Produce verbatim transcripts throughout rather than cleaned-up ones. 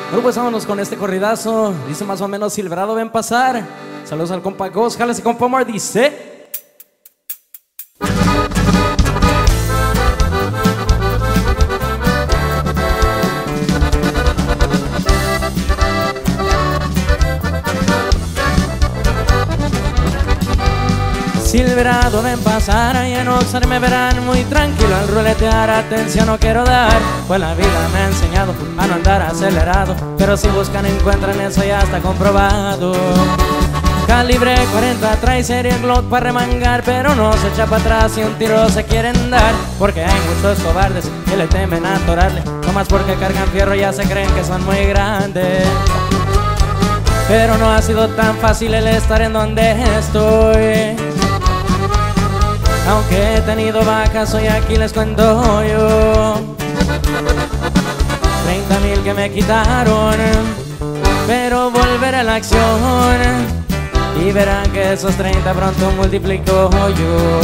Bueno, pues vámonos con este corridazo. Dice más o menos: Silverado, ven pasar. Saludos al compa Ghost. Jálese, compa Omar. Dice: Silverado, ven pasar, allá en Oxnard me verán muy tranquilo al ruletear, atención no quiero dar, pues la vida me ha enseñado a no andar acelerado, pero si buscan encuentran, eso ya está comprobado. Calibre cuarenta trae serie Glock para remangar, pero no se echa para atrás y un tiro se quieren dar, porque hay muchos cobardes que le temen a atorarle, nomás porque cargan fierro ya se creen que son muy grandes. Pero no ha sido tan fácil el estar en donde estoy, aunque he tenido vacas, hoy aquí les cuento yo. Treinta mil que me quitaron, pero volveré a la acción y verán que esos treinta pronto multiplico yo.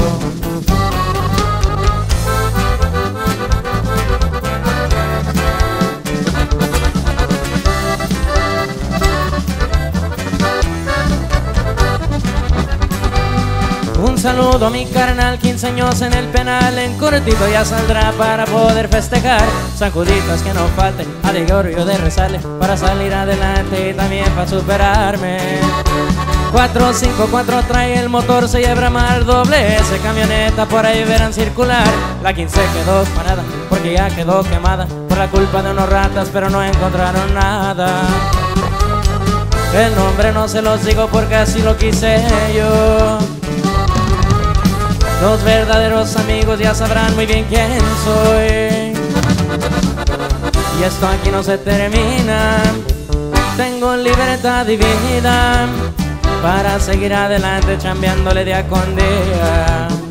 Un saludo a mi carnal, quince años en el penal, en cortito ya saldrá para poder festejar. Sacuditas que no falten, a Gregorio de rezarle para salir adelante y también para superarme. cuatro cinco cuatro trae el motor, se lleva mal doble S camioneta, por ahí verán circular. La quince quedó parada porque ya quedó quemada por la culpa de unos ratas, pero no encontraron nada. El nombre no se los digo porque así lo quise yo. Los verdaderos amigos ya sabrán muy bien quién soy. Y esto aquí no se termina. Tengo libertad y vida para seguir adelante chambeándole día con día.